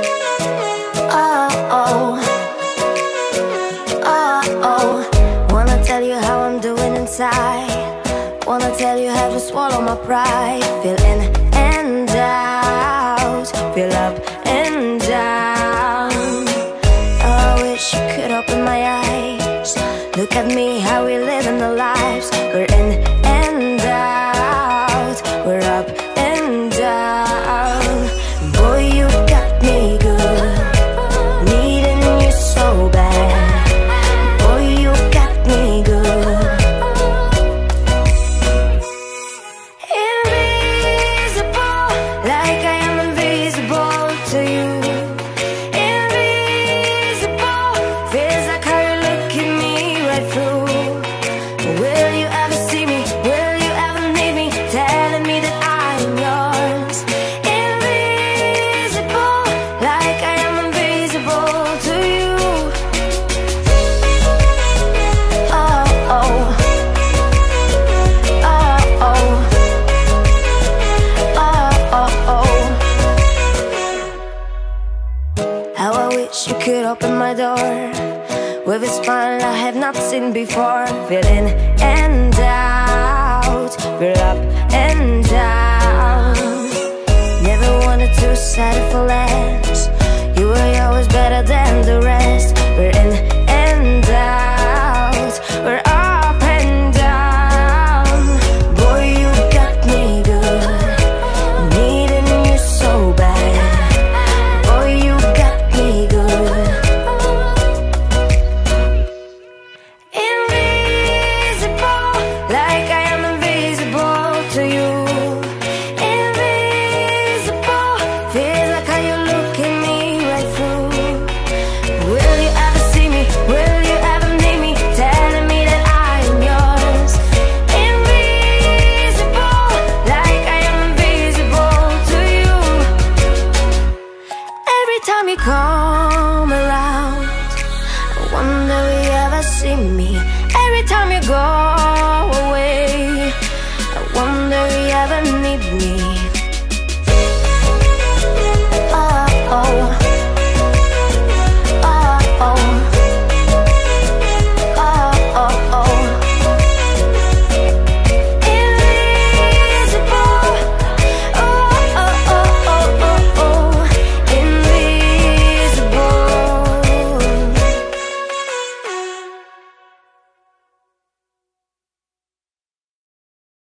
Oh, wanna tell you how I'm doing inside. Wanna tell you how to swallow my pride. Feel in and out, feel up and down. Oh, I wish you could open my eyes. Look at me, how we living the lives. We're in and out, we're up and down. Boy, you got me good, needing you so bad. Boy, you got me good. Invisible, like I am invisible to you. Invisible, feels like how you look at me right through. Will you ever see me? Will you ever need me? Telling me that I'm yours. Invisible, like I am invisible to you. Oh, oh. Oh, oh. Oh, oh, oh. How I wish you could open my door with a smile I have not seen before. Feel in and out, feel up and down. Never wanted to settle for less. You were always better than the rest. We're in and out, we're up and down. Boy, you got me good, needing you so bad. Boy, you got me good. Invisible, like I am invisible to you. Invisible, feels like how you look at me right through. Will you ever see me? Will you ever need me? Telling me that I'm yours. Invisible, like I am invisible to you. Every time you call